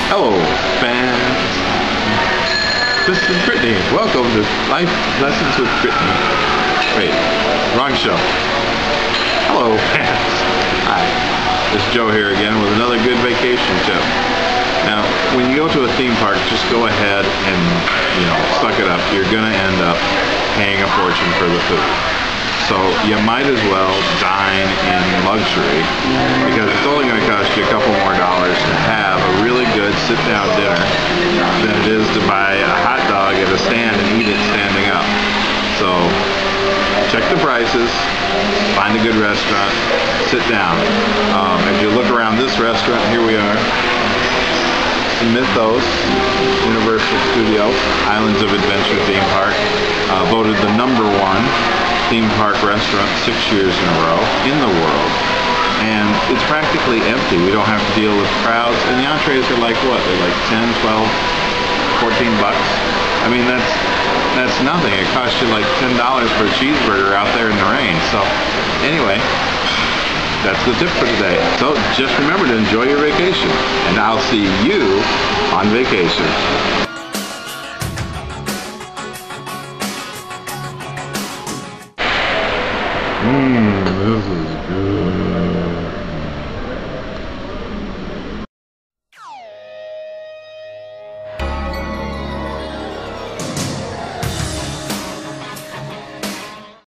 Hello, fans. This is Brittany. Welcome to Life Lessons with Brittany. Wait, wrong show. Hello, fans. Hi, it's Joe here again with another good vacation tip. Now, when you go to a theme park, just go ahead and, suck it up. You're gonna end up paying a fortune for the food. So you might as well dine in luxury because it's only going to cost you a couple more dollars to have a really good sit-down dinner than it is to buy a hot dog at a stand and eat it standing up. So check the prices, find a good restaurant, sit down. As you look around this restaurant, here we are, Mythos Universal Studios Islands of Adventure theme park, voted the #1 theme park restaurant 6 years in a row in the world, and it's practically empty. We don't have to deal with crowds, and the entrees are like what? They're like 10, 12, 14 bucks. I mean, that's nothing. It costs you like $10 for a cheeseburger out there in the rain. So anyway, that's the tip for today. So just remember to enjoy your vacation, and I'll see you on vacation. This is good.